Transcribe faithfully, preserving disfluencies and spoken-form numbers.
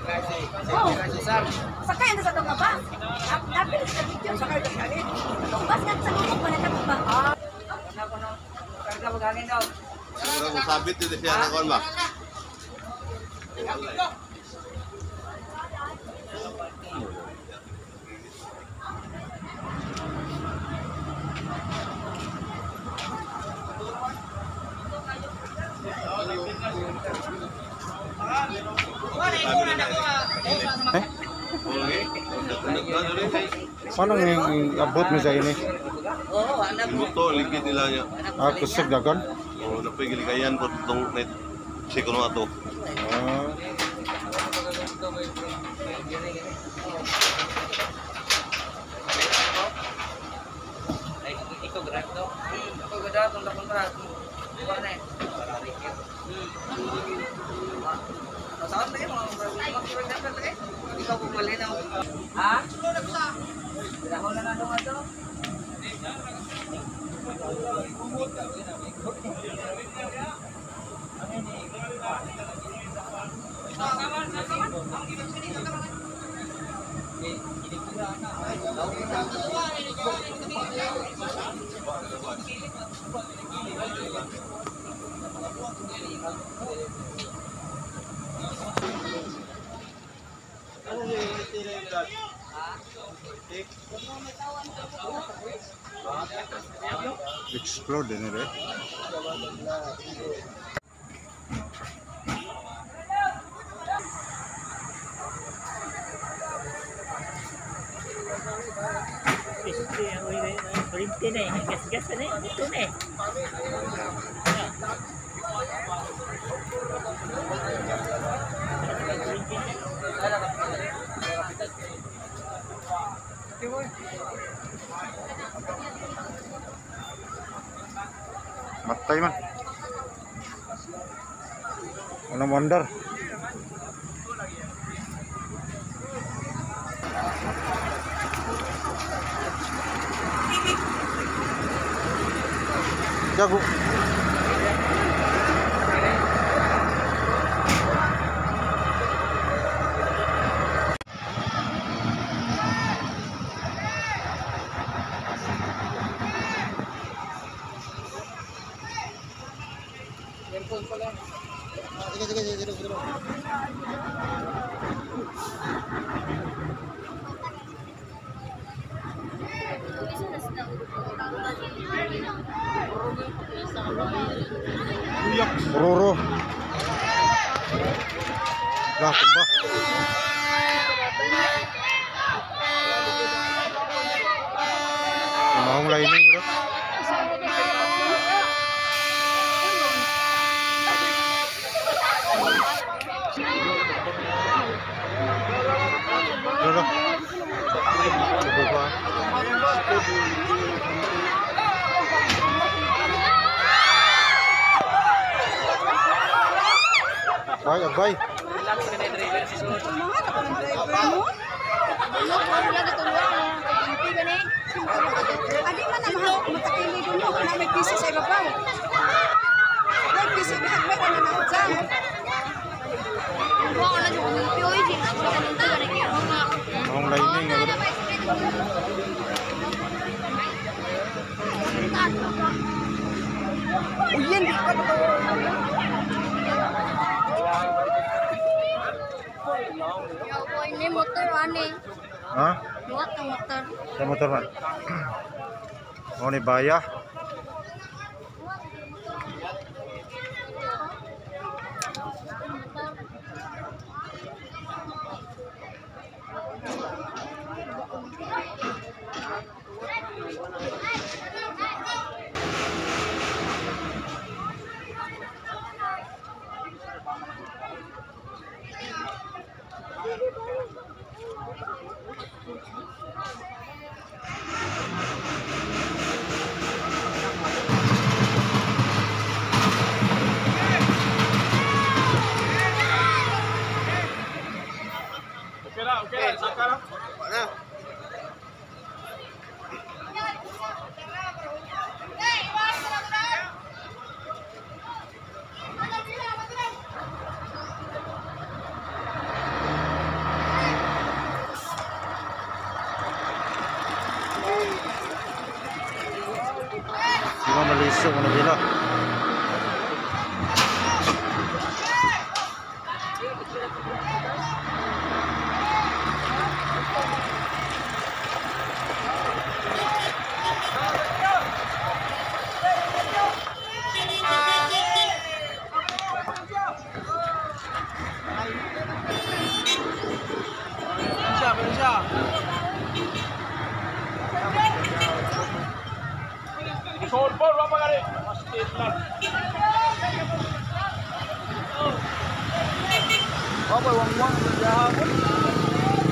Oh, sakay na sa itong bus. Dapat sa video. Sakay na sa alin. Itong bus nga sa lubog pa na itong bus. Ah. Ano ko no? Karga mag-hangin daw. Siguro kung sabit dito siya na kon ba? Eh? Paano ng abot mo sa ini? Oo, anak mo. Ito, ligid nila niya. Ah, kusog dagon? O, napigil kayan po itong net. Sikono ato. Ah. Ikaw grab to. Ikaw grab tong dakon para. Bukan na. Saan tayo mo? Mag-grab dapat eh. Ikaw kung malinaw. Ha? Dahon na na doon ato. Explode ini deh. Berhenti nih, gas-gas nih, itu nih. Matay man. Ano wonder? Jago. Roro. Lah, tumba. Mau mulai ini udah. Udah. Coba. Bye, bye. Relax ka na driver si Sud. Adi man na mahal matakili dun mo na may piso sa ibabaw. May piso lahat may ano na dyan. Wala na yung P O I D. Mau mulai ini udah. Uyan di ka to. Ya boy, ini motor aneh. Hah? Buat ang motor. Sa motor man. Mau ni baya. Apa uang-uang berjalan?